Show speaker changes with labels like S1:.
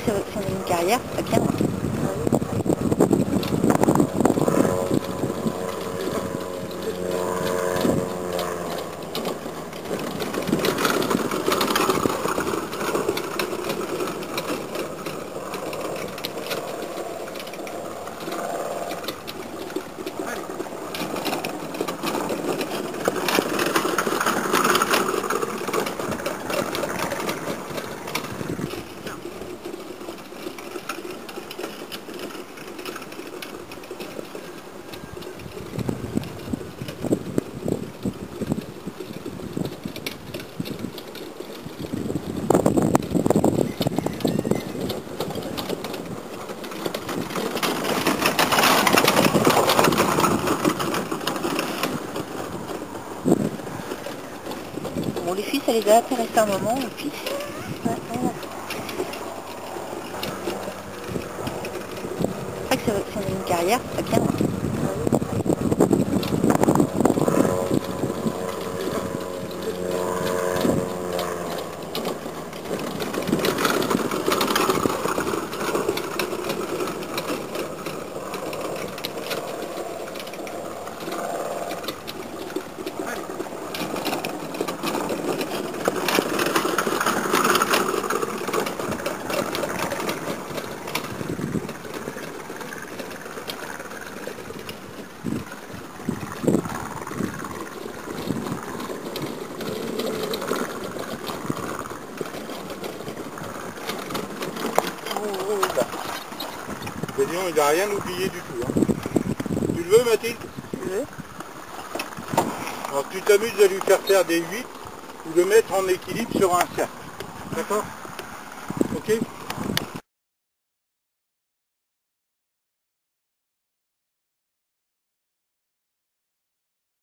S1: si on a une carrière, c'est bien. Bon, les filles, ça les a intéressés un moment, et puis... Ouais, voilà. C'est vrai que si on a une carrière, c'est bien.
S2: Gédéon, il n'a rien oublié du tout. Hein. Tu le veux, Mathilde?
S1: Je veux.
S2: Alors tu t'amuses à lui faire des 8 ou le mettre en équilibre sur un cercle. D'accord? Ok?